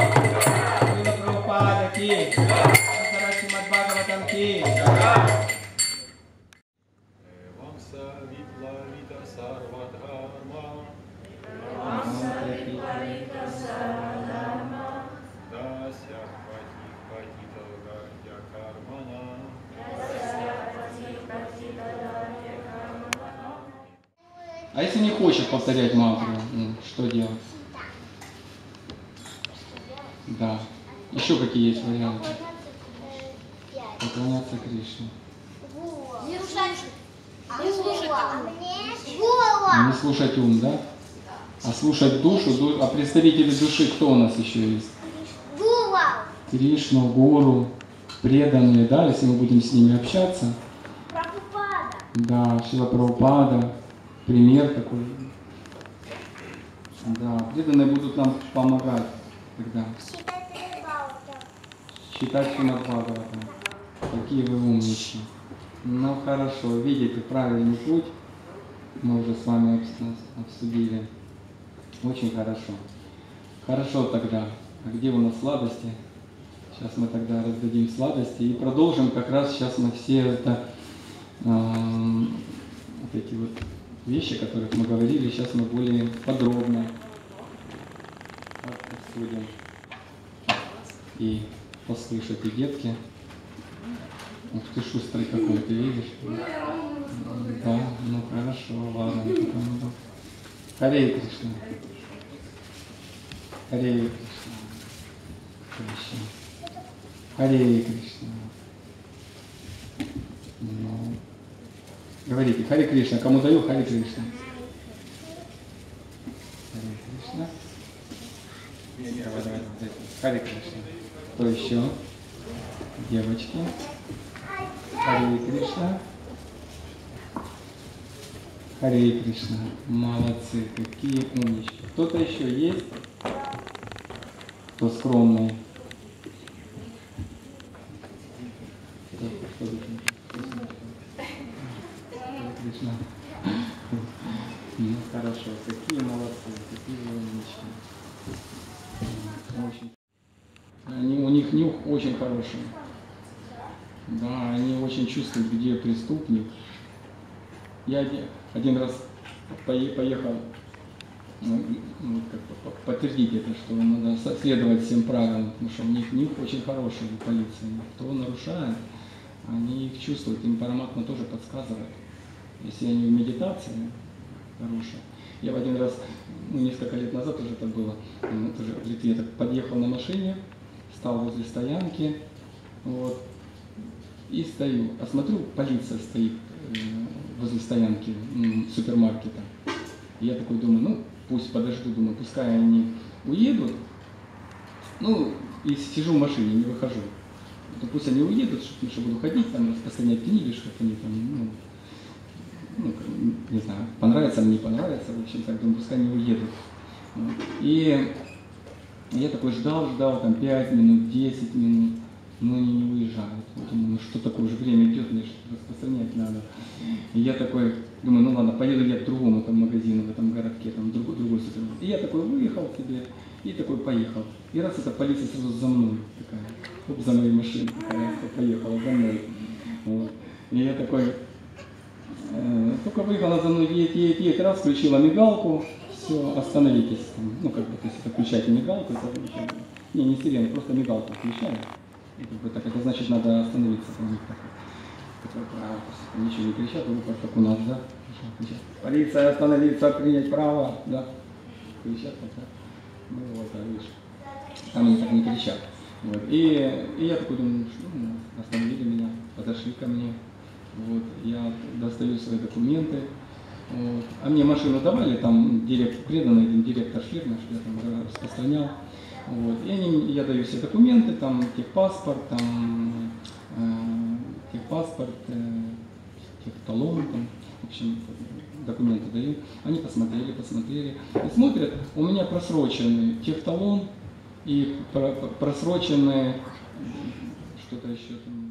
Srila Prabhupada ki, Shri Srimad Bhagavatam ki. Vamsa Viplavita Sarvadharma Dasya Patita Gardya Karmana. А если не хочешь повторять мантру, что делать? Да. Еще какие есть варианты? Поклоняться Кришне. Не слушать ум, да? А слушать душу, а представители души кто у нас еще есть? Кришна, гуру, преданные, да, если мы будем с ними общаться. Да, Шрила Прабхупада, пример такой. Да, преданные будут нам помогать тогда. Читать Шримад Бхагаватам. Какие вы умнички. Ну хорошо, видите правильный путь. Мы уже с вами обсудили. Очень хорошо. Хорошо тогда. А где у нас сладости? Сейчас мы тогда раздадим сладости и продолжим. Как раз сейчас мы все это, вот эти вот вещи, о которых мы говорили, сейчас мы более подробно обсудим. И послушайте, детки. Ух ты, шустрый какой, ты видишь? Да, ну хорошо, ладно. Харе Кришна. Харе Кришна. Кришна. Харе Кришна. Ну, говорите, Харе Кришна. Кому даю, Харе Кришна. Харе Кришна. Давай. Харе Кришна. Кто еще? Девочки. Харе Кришна. Харе Кришна. Молодцы, какие умнички. Кто-то еще есть? Кто скромный? Харе Кришна. Ну хорошо, какие молодцы, какие умнички. Очень. У них нюх очень хороший. Да, они очень чувствуют, где преступник. Я один раз поехал, подтвердить это, что надо следовать всем правилам, потому что у них нюх очень хороший у полиции. Кто нарушает, они их чувствуют, им Параматма тоже подсказывает. Если они в медитации хорошие. Я в один раз, несколько лет назад уже это было, тоже в Литве, так подъехал на машине, стал возле стоянки, вот, и стою, а смотрю, полиция стоит возле стоянки супермаркета. И я такой думаю, пусть подожду, думаю, пускай они уедут, и сижу в машине, не выхожу. Пусть они уедут, что буду ходить, там, распространять книги, что они там, не знаю, понравится мне, не понравится, в общем, так думаю, пускай они уедут. И я такой ждал, там 5 минут, 10 минут, но они не уезжают. Думаю, что такое, уже время идет, мне что-то распространять надо. И я такой, думаю, ладно, поеду я к другому там магазину в этом городке, там другой супермаркет. И я такой выехал себе, и такой поехал. И раз эта полиция сразу за мной, такая, за моей машиной, такая, поехала за мной. Вот. И я такой, только выехала за мной, едет, раз, включила мигалку, все, остановитесь. То есть это включайте мигалку, это не сирена, просто мигалку включаю. Это значит, надо остановиться. Ничего не кричат, как у нас, да? Полиция, остановиться, принять право, да? Кричат, так. Видишь. Там они так не кричат. Вот. И я такой думаю, остановили меня, подошли ко мне. Вот. Я достаю свои документы. Вот. А мне машину давали, там преданный один директор фирмы, что я там распространял. Вот. И я даю все документы, там техпаспорт, техталон, там, в общем, документы даю. Они посмотрели. И смотрят, у меня просроченный техталон и просроченные, что-то еще там,